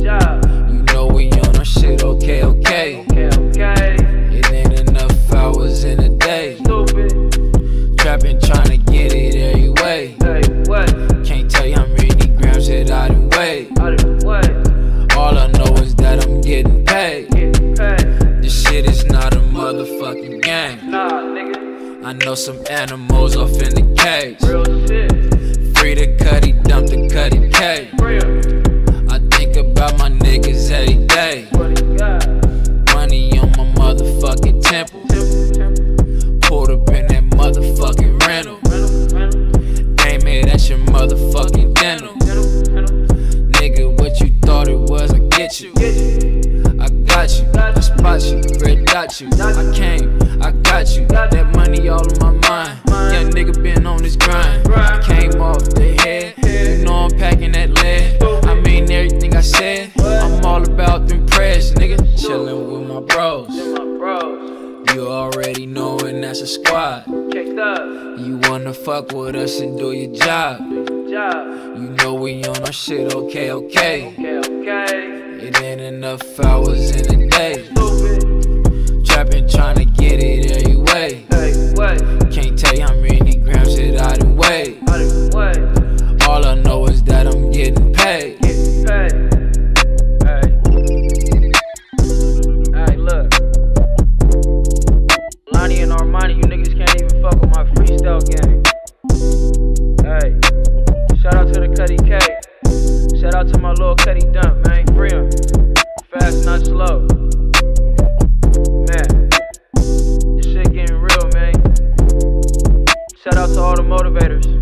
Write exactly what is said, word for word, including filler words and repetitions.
job. You know we on our shit, okay, okay. Okay, okay. It ain't enough hours in a day. Stupid. Trapping, trying to get it every way. Hey, what? Can't tell you how many grams that I done weigh. I done what? All I know is that I'm getting paid. Getting paid. This shit is not a motherfucking game. Nah, nigga. I know some animals off in the cage. Real shit. Free the cutty, dump the cutty cake. Real. I think about my niggas every day. What he got? Money on my motherfucking temple. Temple, temple. Pulled up in that motherfucking rental. Rental, rental. Aim it at your motherfucking dental. Rental, rental. Nigga, what you thought it was, I get you. Get you. I got you, I spot you, red dot you. I came, I got you. That money all in my mind. Young nigga been on this grind. I came off the head. You know I'm packing that lead. I mean everything I said. I'm all about them prayers, nigga. Chillin' with my bros. My bros. You already know, and that's a squad. Kicked up. You wanna fuck with us and do your job. Job. You know we on our shit, okay, okay. Okay, okay. It ain't enough hours in a day. Stupid. Trapping, trying to get it every way. Hey, what? Can't tell you how many grams that I done weigh. I done what? All I know is that I'm getting paid. Getting paid. Hey. Hey, look. Lonnie and Armani, you niggas can't even fuck with my freestyle game. Hey. Shout out to the Cuddy K. Shout out to my little Cuddy Dump, man. Free him. Fast, not slow. Man. This shit getting real, man. Shout out to all the motivators.